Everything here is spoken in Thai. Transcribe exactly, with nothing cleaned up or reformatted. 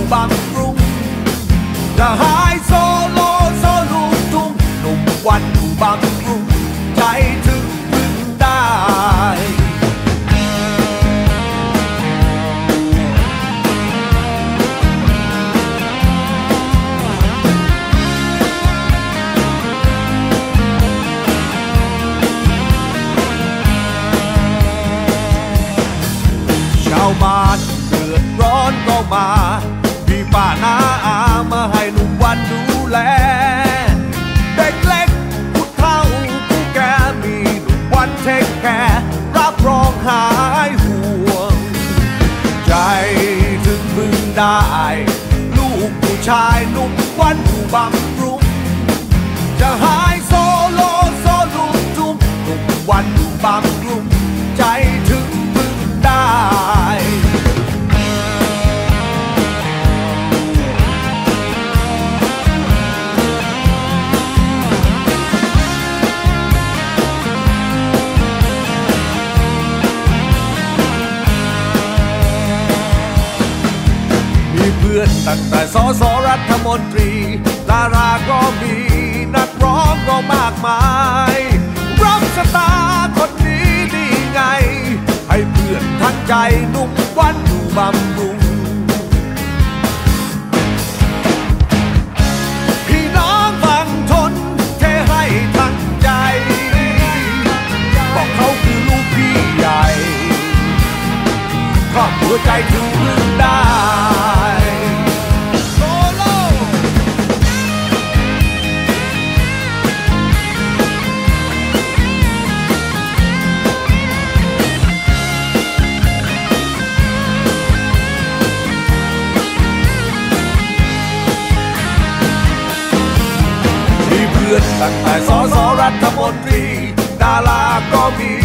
บางกรุงจะหายโซโลโซลูทุ่งหนุ่มวันอยู่บางกรุงใจถึงพึ่งได้ชาวบ้านเดือดร้อนก็มาพี่ป้าน้าอามาให้หนุ่มวันดูแลเด็กเล็กผู้เฒ่าผู้แก่มีหนุ่มวันเทคแคร์รับรองหายห่วงใจถึงพึ่งได้ลูกผู้ชายหนุ่มวันอยู่บางกรุงจะหายโซโลโซลูทุ่งหนุ่มวันอยู่บางกรุงใจถึงพึ่งได้เพื่อนตั้งแต่สสรัฐมนตรีดาราก็มีนักร้องก็มากมายร็อกสตาร์คนนี้ดีไงให้เพื่อนทั้งใจหนุ่มวันอยู่บำรุงพี่น้องฟังทนเทให้ทั้งใจบอกเขาคือลูกพี่ใหญ่ครอบครัวใจถึงพึ่งได้ตั้งแต่สสรัฐมนตรีดาราก็มี